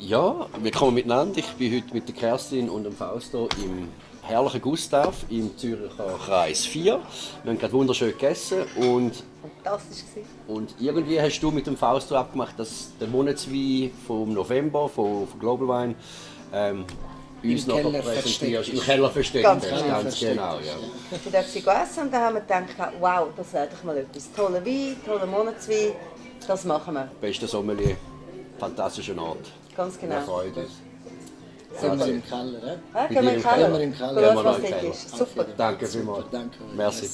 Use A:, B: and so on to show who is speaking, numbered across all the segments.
A: Ja, willkommen miteinander. Ich bin heute mit der Kerstin und dem Fausto im herrlichen Gustav im Zürcher Kreis 4. Wir haben gerade wunderschön gegessen
B: Fantastisch gewesen.
A: und irgendwie hast du mit dem Fausto abgemacht, dass der Monatswein vom November von Global Wine uns noch präsentierst. Im Keller versteckt.
B: Ganz
A: Genau, ja.
B: Wir dürfen essen und dann haben wir gedacht, wow, das wäre doch mal etwas. Toller Wein, toller Monatswein, das machen wir.
A: Bester Sommelier, fantastischer Ort.
B: Ganz genau.
A: Wir freuen uns.
C: Sind wir im Keller, ne?
B: Ja, gehen wir in den
C: Gehen wir
B: Keller.
C: in den Keller.
B: Schauen,
A: Gehen wir
B: was
A: in den
B: dort
A: Keller.
B: ist. Super.
A: Danke vielmals.
C: Danke.
A: Merci.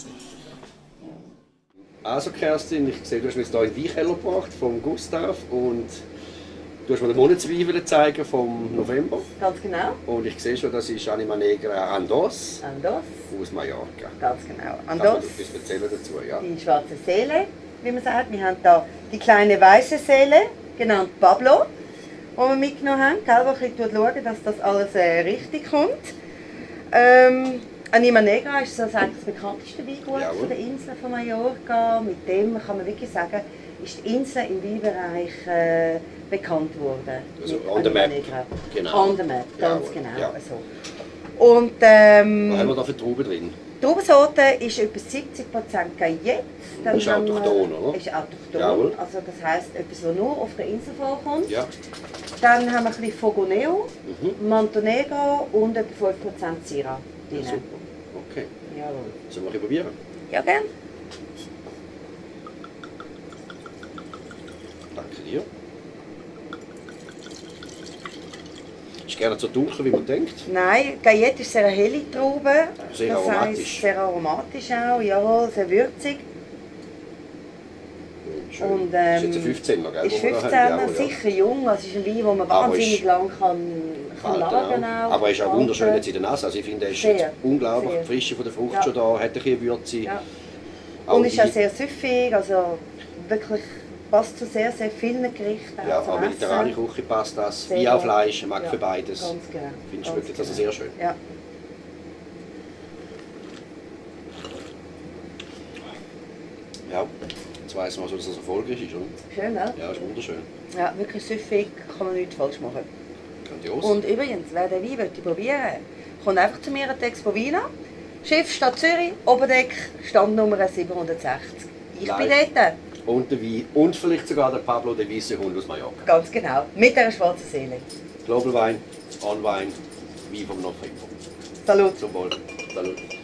A: Also Kerstin, ich sehe, du hast mir jetzt hier in den Weinkeller gebracht vom Gustav und du hast mir den Monatswein zeigen vom November.
B: Ganz genau.
A: Und ich sehe schon, das ist Anima Negra Andos
B: Andos.
A: aus Mallorca.
B: Ganz genau.
A: Kann man
B: Andos,
A: etwas erzählen dazu? Ja.
B: die schwarze Seele, wie man sagt. Wir haben hier die kleine weiße Seele, genannt Pablo, die wir mitgenommen haben. Gell, wo ein bisschen schauen, dass das alles richtig kommt. Anima Negra ist so das eigentlich das bekannteste Weingut
A: Jawohl.
B: von der Insel von Mallorca. Mit dem kann man wirklich sagen, ist die Insel im Weinbereich bekannt worden.
A: Also
B: Mit
A: on the
B: Anima
A: map.
B: Negra.
A: Genau.
B: On the map, ganz
A: Jawohl.
B: genau.
A: Ja.
B: So. Und
A: Was haben wir da für Trauben drin?
B: die Traubensorte ist etwa 70% Gaillette. Dann
A: Ist
B: haben wir-
A: autochthon, oder?
B: Ist autochthon.
A: Jawohl.
B: Also das heisst etwas, das nur auf der Insel vorkommt.
A: Ja.
B: Dann haben wir ein bisschen Fogoneo, Montenegro und etwa 5% Syrah drin.
A: Super. Okay.
B: Jawohl.
A: Sollen wir ein bisschen probieren?
B: Ja, gern.
A: Danke dir. Ist gerne so dunkel, wie man denkt.
B: Nein, Gaillette ist sehr eine helle Traube.
A: Sehr
B: das
A: aromatisch.
B: heisst, sehr aromatisch auch, jawohl, sehr würzig.
A: Schön.
B: Und,
A: ist jetzt ein 15er, gell?
B: Ist
A: wo wir da
B: 15,
A: haben? Jawohl, ja.
B: sicher jung, also ist ein Wein, den man
A: Aber
B: wahnsinnig
A: ist
B: lang kann lagern
A: Alter,
B: auch.
A: aber er ist auch
B: Alter.
A: wunderschön jetzt in der Nase. Also ich finde, er ist
B: Sehr,
A: jetzt unglaublich
B: sehr.
A: Frische von der Frucht
B: Ja.
A: schon da, hat ein bisschen Würze.
B: Ja.
A: Auch
B: Und ist auch
A: die-
B: sehr süffig, also wirklich passt zu sehr, sehr vielen Gerichten.
A: Ja,
B: zum
A: auch mediterrane
B: Essen.
A: Küche passt das,
B: Sehr
A: wie auch
B: gut.
A: Fleisch, mag
B: Ja,
A: für beides.
B: Ganz genau.
A: Finde ich
B: ganz
A: wirklich also
B: genau.
A: sehr schön.
B: Ja.
A: Ja, jetzt weiss man, dass das erfolgreich ist, oder?
B: Schön, ne?
A: Ja, ist wunderschön.
B: Ja, wirklich süffig, kann man nichts falsch machen.
A: Grandios.
B: Und übrigens, wer den Wein möchte probieren, kommt einfach zu mir an die Expo Wiener. Schiff Stadt Zürich, Oberdeck, Standnummer 760. Ich bin
A: Live.
B: dort.
A: Und der Wein und vielleicht sogar der Pablo, der weiße Hund aus Mallorca.
B: Ganz genau. Mit einer schwarzen Seele.
A: Global Wein, On Wein, Wein vom November.
B: Salut.
A: Zum Wohl. Salut.